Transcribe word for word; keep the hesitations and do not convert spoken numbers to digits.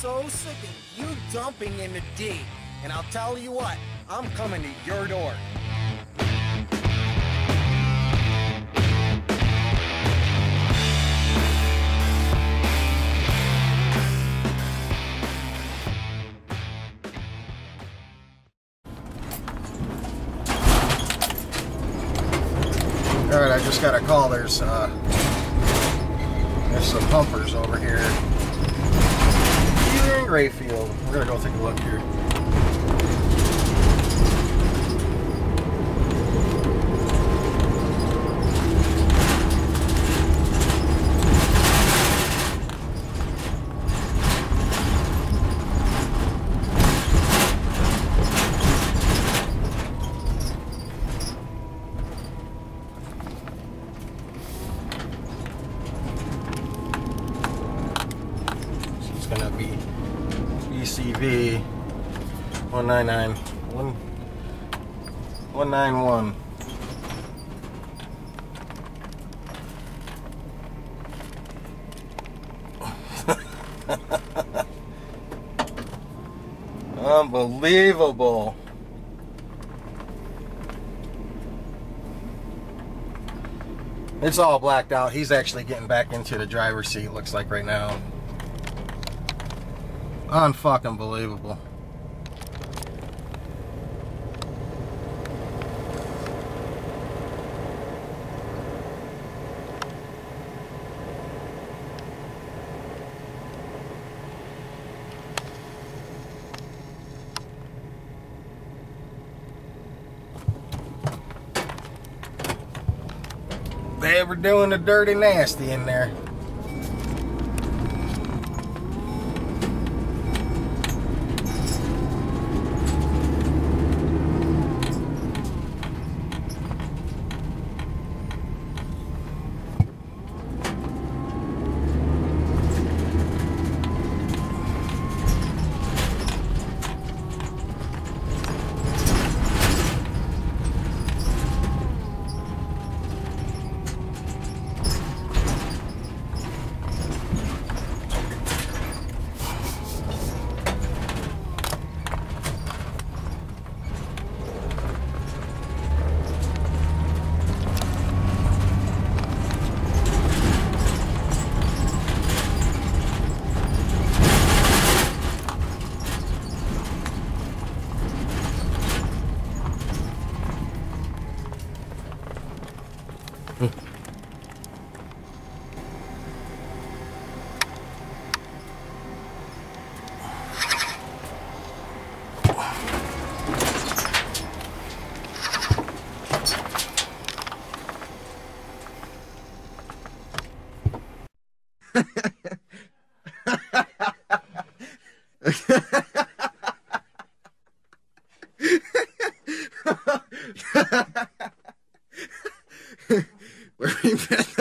so sick of you dumping in the D. And I'll tell you what, I'm coming to your door. Alright, I just got a call. There's uh, there's some pumpers over here here in Grayfield. We're gonna go take a look here. It's gonna be E C V one nine nine one nine one. Unbelievable. It's all blacked out. He's actually getting back into the driver's seat, looks like right now. Unfucking believable. They were doing the dirty nasty in there. Where we been?